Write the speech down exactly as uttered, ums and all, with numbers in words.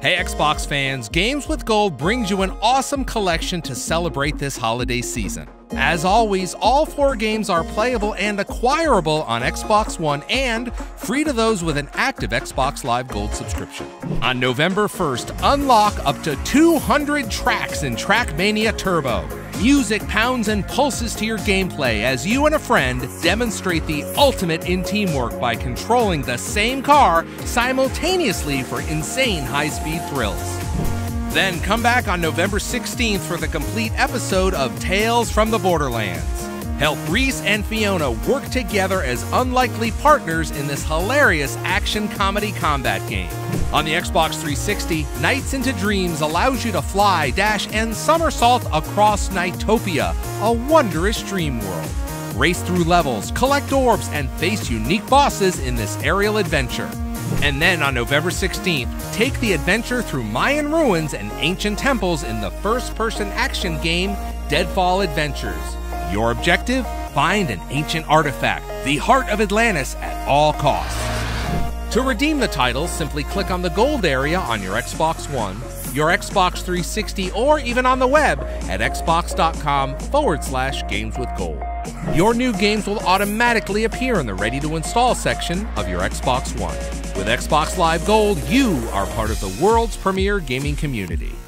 Hey Xbox fans, Games with Gold brings you an awesome collection to celebrate this holiday season. As always, all four games are playable and acquirable on Xbox One and free to those with an active Xbox Live Gold subscription. On November first, unlock up to two hundred tracks in Trackmania Turbo. Music pounds and pulses to your gameplay as you and a friend demonstrate the ultimate in teamwork by controlling the same car simultaneously for insane high-speed thrills. Then come back on November sixteenth for the complete episode of Tales from the Borderlands. Help Reese and Fiona work together as unlikely partners in this hilarious action-comedy combat game. On the Xbox three sixty, Nights into Dreams allows you to fly, dash, and somersault across Nightopia, a wondrous dream world. Race through levels, collect orbs, and face unique bosses in this aerial adventure. And then on November sixteenth, take the adventure through Mayan ruins and ancient temples in the first-person action game Deadfall Adventures. Your objective? Find an ancient artifact, the Heart of Atlantis, at all costs. To redeem the titles, simply click on the gold area on your Xbox One, your Xbox three sixty, or even on the web at xbox.com forward slash games with gold. Your new games will automatically appear in the ready-to-install section of your Xbox One. With Xbox Live Gold, you are part of the world's premier gaming community.